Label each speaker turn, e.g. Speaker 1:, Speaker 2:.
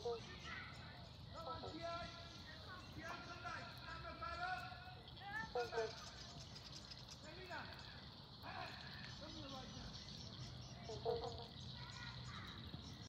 Speaker 1: Come on, Tian. Tian, come back. Stand up,